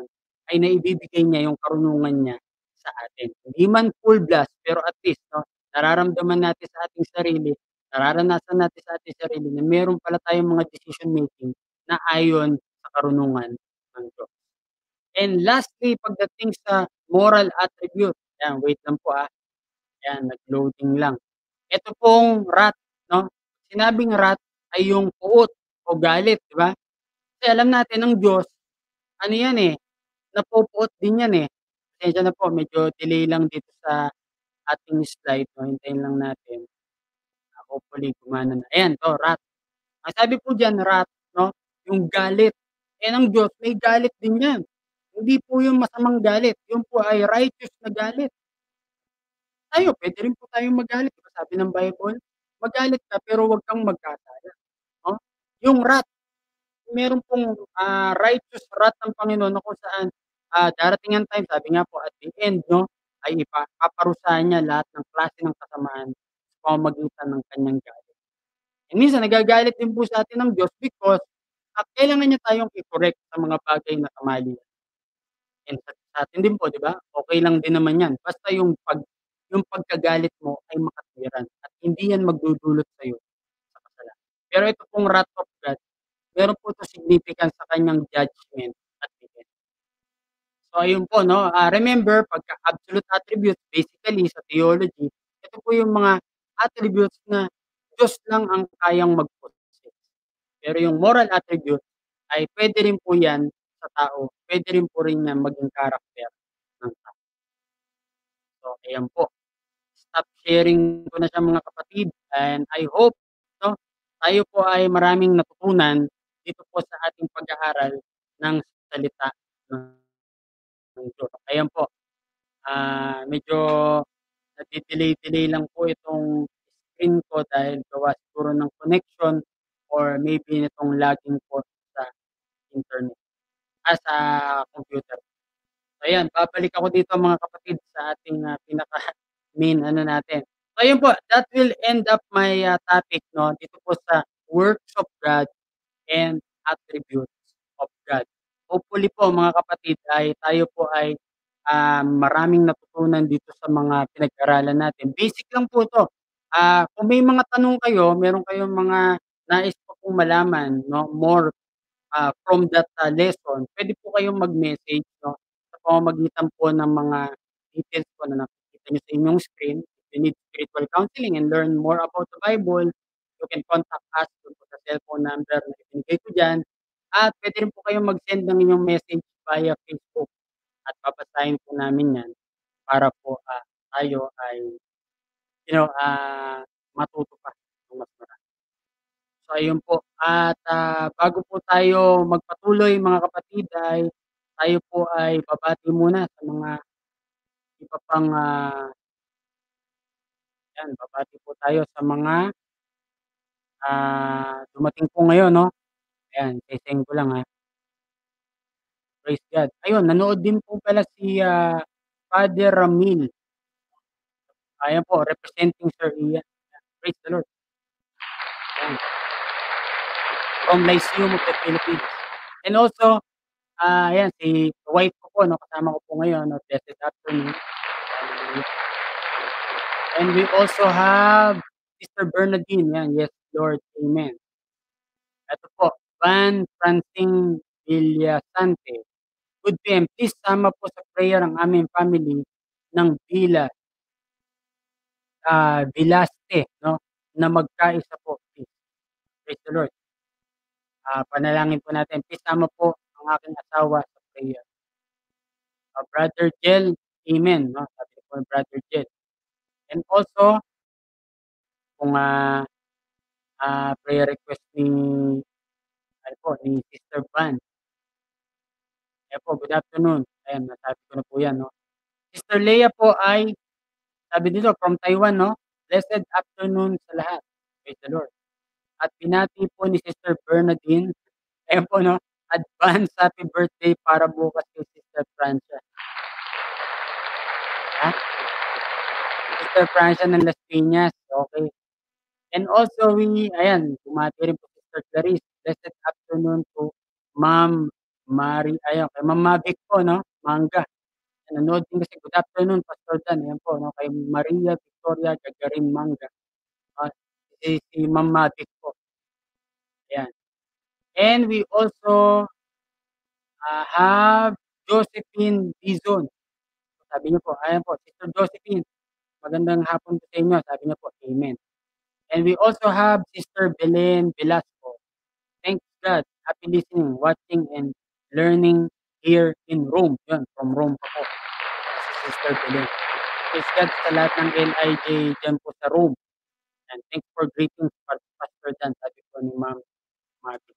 B: ay naibibigay niya yung karunungan niya sa atin. Hindi man full blast, pero at least 'no, nararamdaman natin sa ating sarili, nararanasan natin sa ating sarili na meron pala tayong mga decision making na ayon sa karunungan ng Diyos. And lastly, pagdating sa moral attribute, ayan wait lang po, ayan nag-loading lang. Ito pong wrath 'no, sinabing wrath ay yung puot o galit, 'di ba? Kasi alam natin ang Diyos ano 'yan, napupuot din 'yan, eh. Pasensya na po medyo delay lang dito sa ating slide 'no, hintayin lang natin. Hopefully gumana na. Ayan 'to, wrath. Ang sabi po diyan wrath 'no, yung galit. Eh, ang Diyos may galit din 'yan. Hindi po yung masamang galit, yun po ay righteous na galit. Tayo puwede rin po tayong magalit, 'di ba sabi ng Bible, "Magalit ka pero huwag kang magkasala." 'No? Yung wrath, meron pong, righteous wrath ng Panginoon na kung saan, darating ang time sabi nga po at the end 'no, ay paparusahan niya lahat ng klase ng kasamaan sa pamamagitan ng kanyang galit. And minsan nagagalit din po sa atin ang Diyos because, kailangan niya tayong i-correct sa mga bagay na kamalian. And sa atin din po 'di ba, okey lang din naman 'yan basta yung pagkagalit mo ay makatwiran at hindi 'yan magdudulot sa'yo sa kasalanan. Pero ito pong wrath of God, meron po 'tong significance sa kanyang judgment at event. So ayun po 'no, remember pagka absolute attributes basically sa theology, ito po yung mga attributes na Diyos lang ang kayang mag-possess. Pero yung moral attribute ay puwede rin po 'yan sa tao, puwede rin po rin 'yan maging character ng tao. So ayan po. Stop sharing ko na siya mga kapatid and I hope 'no, tayo po ay maraming natutunan dito po sa ating pag-aaral ng salita ng Diyos. Ayan po, medyo nagde-delay-delay lang po itong screen ko dahil gawa siguro ng connection or maybe nitong lagging po sa internet, sa computer. So ayan, babalik ako dito mga kapatid sa ating, pinaka-main ano natin. So ayun po, that will end up my, topic 'no, dito po sa works of God and attributes of God. Hopefully po mga kapatid ay tayo po ay, maraming natutunan dito sa mga pinag-aralan natin. Basic lang po 'to. Kung may mga tanong kayo, meron kayong mga nais pa pong malaman 'no, more from that, lesson, puwede po kayong mag-message 'no, sa pamamagitan po ng mga details po na nakikita niyo sa inyong screen. If you need spiritual counseling and learn more about the Bible, you can contact us dun po sa cellphone number na ibinigay ko diyan. At puwede rin po kayong mag-send ng inyong message via Facebook at babasahin po namin 'yan para po, tayo ay matuto pa ng mas marami. So ayun po at, bago po tayo magpatuloy mga kapatid ay tayo po ay babati muna sa mga iba pang, 'yan babati po tayo sa mga, dumating po ngayon 'no. Ayan se-send ko lang, praise God. Ayun nanood din po pala si, Father Ramil. Ayan po representing Sir Ian. Praise the Lord. Ayan, from Lyceum of the Philippines. And also, ayan si wife ko po 'no, kasama ko po ngayon 'no, blessed afternoon. Hallelujah. And we also have Sister Bernadine, 'yan, yes Lord, amen. Eto po, Van Francine Villasante, good PM, please sama po sa prayer ang aming family ng Villaste 'no, na magkaisa po please. Praise the Lord. Panalangin po natin, please sama po ang aking asawa sa prayer. Brother Jel, amen 'no, sabi po ni Brother Jel. And also, kung, prayer request ni ano po, ni Sister Van. Ayan po, good afternoon. Ayan, nasabi ko na po 'yan 'no. Sister Leah po ay sabi dito from Taiwan 'no, blessed afternoon sa lahat. Praise the Lord. At binati po ni Sister Bernadine, ayan po 'no, advance happy birthday para bukas kay Sister Francia. Ha? Sister Francia ng Las Piñas, okey. And also ayan, bumati rin po Sister Clarice, blessed afternoon to Ma'am kay Ma'am Mavic po 'no, Manga. Nanonood din kasi. Good afternoon Pastor Dan, ayan po 'no, kay Maria Victoria Gagarin Manga, ah, si Ma'am Mavic po, ayan. And we also, have Josephine Dizon. Sabi niyo po, ayan po, Sister Josephine, magandang hapon po sa inyo, sabi niya po, amen. And we also have Sister Belen Velasco. Thanks God, happy listening, watching, and learning here in Rome. Yun, from Rome pa po, si Sister Belen. Praise God sa lahat ng LIJ dyan po sa Rome. And thanks for greetings, Pastor Dan, sabi po ni Ma'am Mati.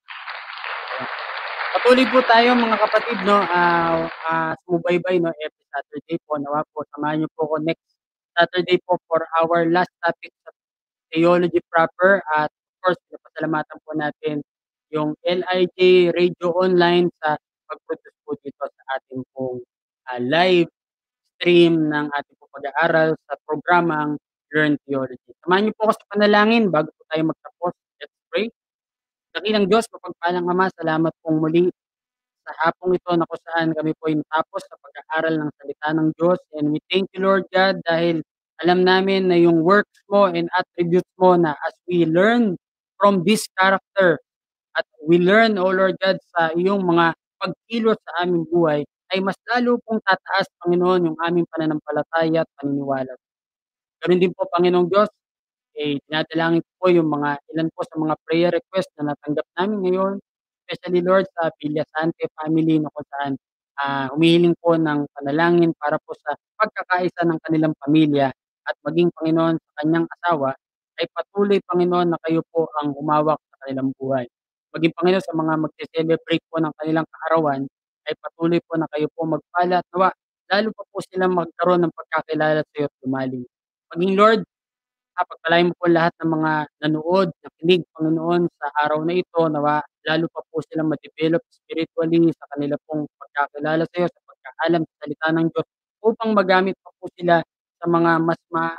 B: Patuloy po tayo mga kapatid, no, sumubaybay, no, every Saturday po. Nawa po, samahan niyo po ako next Saturday po for our last topic sa theology proper. At of course, pinapasalamatan po natin yung LIJ Radio Online sa pag-produce po dito sa ating pong live stream ng ating pong pag-aaral sa programang Learn Theology. Samahan niyo po ako sa panalangin bago po tayo magtapos. Let's pray. Dakilang Diyos, mapagpalang Ama, salamat pong muli sa hapong ito na kung saan kami po ay natapos sa pag-aaral ng salita ng Diyos. And we thank you, Lord God, dahil alam namin na yung works mo and attributes mo na as we learn from this character at we learn, O Lord God, sa iyong mga pagkilos sa aming buhay, ay mas lalo pong tataas, Panginoon, yung aming pananampalataya at paniniwala. Ganoon din po, Panginoong Diyos, dinadalangin ko po yung ilan po sa mga prayer request na natanggap namin ngayon, especially Lord sa Villasante family na kung saan humihiling po ng panalangin para po sa pagkakaisa ng kanilang pamilya at maging Panginoon sa kanyang asawa, ay patuloy Panginoon na kayo po ang umawak sa kanilang buhay. Maging Panginoon sa mga magse-celebrate po ng kanilang kaarawan, ay patuloy po na kayo po magpala at nawa, lalo pa po silang magkaroon ng pagkakilala sa iyo at lumalim. Maging Lord, pagpalain mo po lahat ng mga nanood, nakinig, Panginoon, sa araw na ito, nawa lalo pa po silang ma-develop spiritually sa kanila pong pagkakilala sa iyo, sa pagkaalam sa salita ng Diyos, upang magamit pa po sila sa mga mas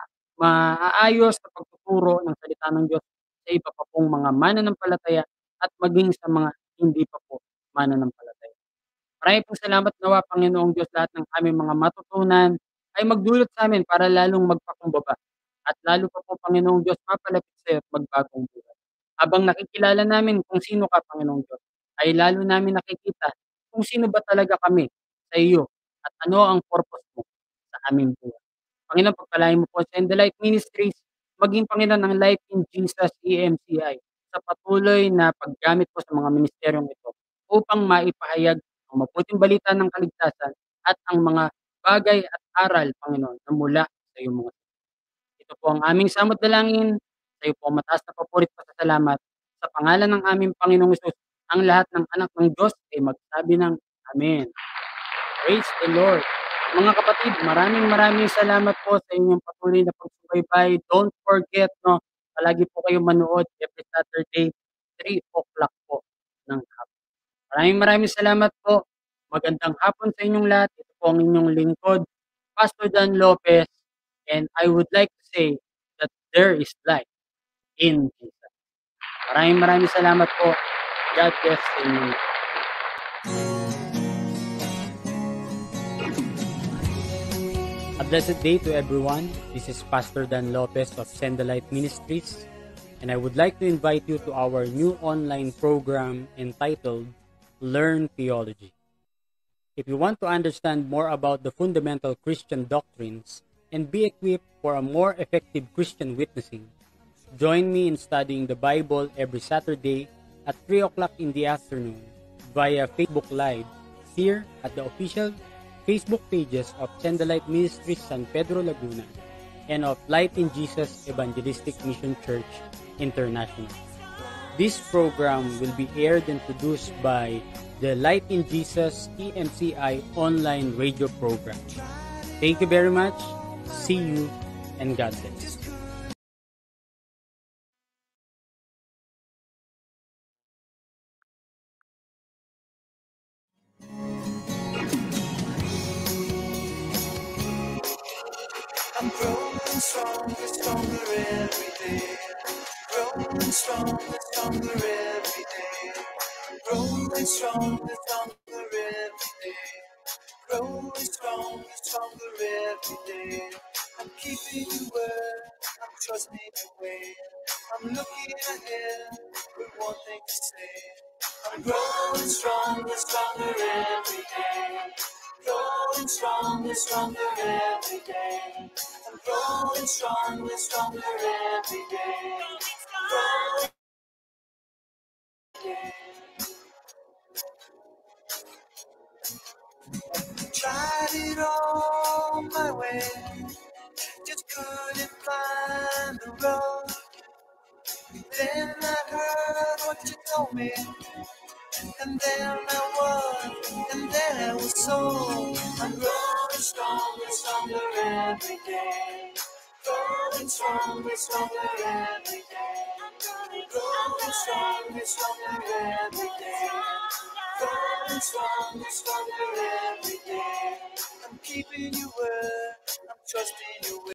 B: maaayos na pagtuturo ng salita ng Diyos sa iba pa pong mga mananampalataya at maging sa mga hindi pa po mananampalataya. Marami pong salamat nawa, Panginoong Diyos, lahat ng aming mga matutunan ay magdulot sa amin para lalong magpakumbaba at lalo pa po, Panginoong Diyos, mapalapit sa iyo at magbagong buhay. Habang nakikilala namin kung sino ka, Panginoong Diyos, ay lalo namin nakikita kung sino ba talaga kami sa iyo at ano ang purpose mo sa aming buhay. Panginoon, pagpalain mo po sa In the Light Ministries, maging Panginoon ang Life in Jesus EMCI sa patuloy na paggamit po sa mga ministeryong ito upang maipahayag ang mabuting balita ng kaligtasan at ang mga bagay at aral, Panginoon, na mula sa iyong mga. Ito po ang aming samot dalangin. Sa iyo po ang mataas na papurit pa sa salamat. Sa pangalan ng aming Panginoong Hesus, ang lahat ng anak ng Diyos ay magsabi ng Amen. Praise the Lord. Mga kapatid, maraming salamat po sa inyong patuloy na pagsubaybay. Don't forget, no, palagi po kayo manood every Saturday, 3 o'clock po ng hapon. Maraming salamat po. Magandang hapon sa inyong lahat. Ito po ang inyong lingkod, Pastor Dan Lopez. And I would like to say that there is life in Jesus. Maraming salamat po. God bless you. A blessed day to everyone. This is Pastor Dan Lopez of Send the Light Ministries. And I would like to invite you to our new online program entitled Learn Theology. If you want to understand more about the fundamental Christian doctrines and be equipped for a more effective Christian witnessing, join me in studying the Bible every Saturday at 3 o'clock in the afternoon via Facebook Live here at the official Facebook pages of Send the Light Ministries San Pedro Laguna and of Light in Jesus Evangelistic Mission Church International. This program will be aired and produced by the Light in Jesus EMCI online radio program. Thank you very much. See you and God bless.
A: I'm growing stronger every day. Growing stronger every day. Growing stronger growing stronger, stronger every day. I'm keeping your word, I'm trusting your way. I'm looking ahead with one thing to say. I'm growing stronger, stronger every day. Growing stronger, stronger every day. I'm growing stronger, stronger every day. Growing every day. Tried it all my way, just couldn't find the road. Then I heard what you told me, and there I was, and there I was sold. I'm growing stronger, stronger every day. Growing stronger, stronger every day. Growing stronger, stronger every day. Growing stronger, stronger every day. I'm keeping your word, I'm trusting your way.